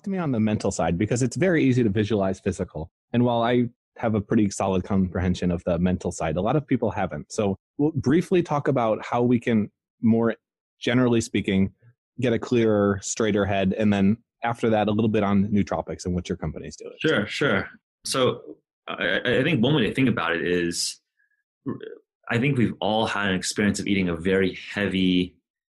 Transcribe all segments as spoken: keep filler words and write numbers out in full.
to me on the mental side, because it's very easy to visualize physical. And while I have a pretty solid comprehension of the mental side, a lot of people haven't. So we'll briefly talk about how we can, more generally speaking, get a clearer, straighter head. And then after that, a little bit on nootropics and what your company's doing. Sure, sure. So I, I think one way to think about it is, I think we've all had an experience of eating a very heavy,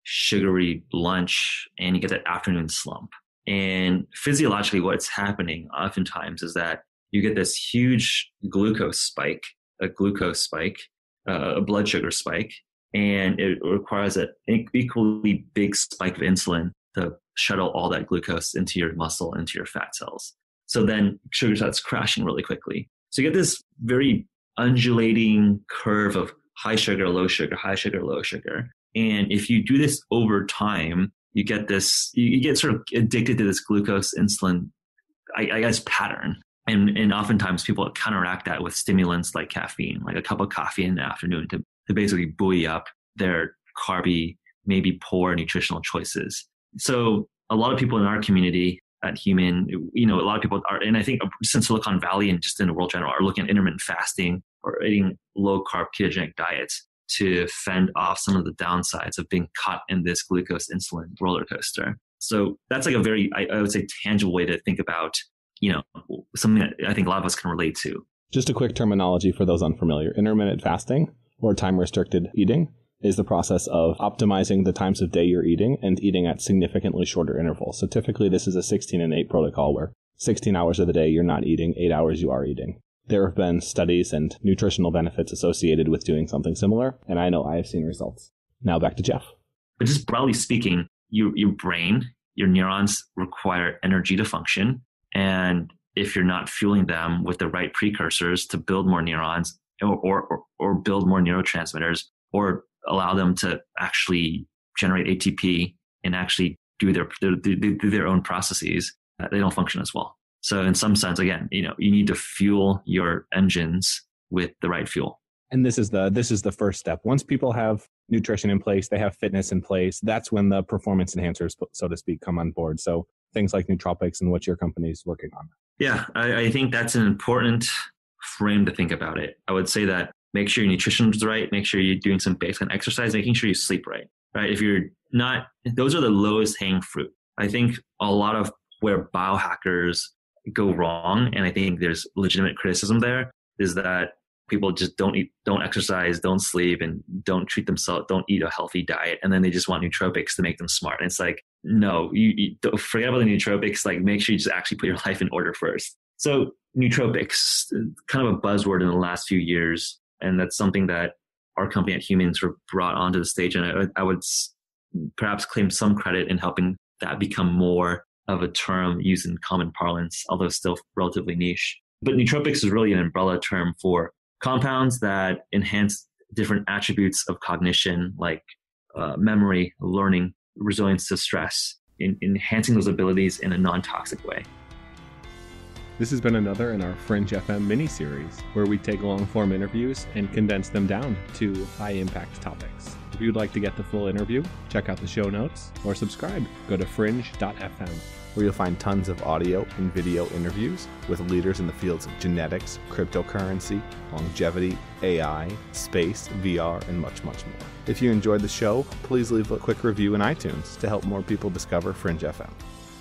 sugary lunch, and you get that afternoon slump. And physiologically, what's happening oftentimes is that you get this huge glucose spike, a glucose spike, uh, a blood sugar spike, and it requires an equally big spike of insulin to shuttle all that glucose into your muscle, into your fat cells. So then sugar starts crashing really quickly. So you get this very undulating curve of high sugar, low sugar, high sugar, low sugar. And if you do this over time, you get this, you get sort of addicted to this glucose insulin, I, I guess, pattern. And, and oftentimes people counteract that with stimulants like caffeine, like a cup of coffee in the afternoon to, to basically buoy up their carby, maybe poor nutritional choices. So a lot of people in our community at Human, you know, a lot of people are, and I think since Silicon Valley and just in the world general, are looking at intermittent fasting or eating low carb ketogenic diets to fend off some of the downsides of being caught in this glucose insulin roller coaster. So that's like a very, I, I would say, tangible way to think about, you know, something that I think a lot of us can relate to. Just a quick terminology for those unfamiliar. Intermittent fasting or time-restricted eating is the process of optimizing the times of day you're eating and eating at significantly shorter intervals. So typically this is a sixteen and eight protocol where sixteen hours of the day you're not eating, eight hours you are eating. There have been studies and nutritional benefits associated with doing something similar, and I know I have seen results. Now back to Jeff. But just broadly speaking, you, your brain, your neurons require energy to function. And if you're not fueling them with the right precursors to build more neurons or, or, or build more neurotransmitters or allow them to actually generate A T P and actually do their, do, do their own processes, uh, they don't function as well. So in some sense, again, you know, you need to fuel your engines with the right fuel. And this is the this is the first step. Once people have nutrition in place, they have fitness in place, that's when the performance enhancers, so to speak, come on board. So things like nootropics and what your company is working on. Yeah, I, I think that's an important frame to think about it. I would say that make sure your nutrition is right, make sure you're doing some baseline exercise, making sure you sleep right, right? If you're not, those are the lowest hanging fruit. I think a lot of where biohackers go wrong, and I think there's legitimate criticism there, is that people just don't eat, don't exercise, don't sleep, and don't treat themselves, don't eat a healthy diet, and then they just want nootropics to make them smart. And it's like, no, you, you don't, forget about the nootropics. Like, make sure you just actually put your life in order first. So nootropics, kind of a buzzword in the last few years, and that's something that our company at Human sort of brought onto the stage, and I, I would perhaps claim some credit in helping that become more of a term used in common parlance, although still relatively niche. But nootropics is really an umbrella term for compounds that enhance different attributes of cognition, like uh, memory, learning, resilience to stress, in, enhancing those abilities in a non-toxic way. This has been another in our Fringe F M mini-series, where we take long-form interviews and condense them down to high-impact topics. If you'd like to get the full interview, check out the show notes, or subscribe. Go to fringe dot f m, where you'll find tons of audio and video interviews with leaders in the fields of genetics, cryptocurrency, longevity, A I, space, V R, and much, much more. If you enjoyed the show, please leave a quick review in iTunes to help more people discover Fringe F M.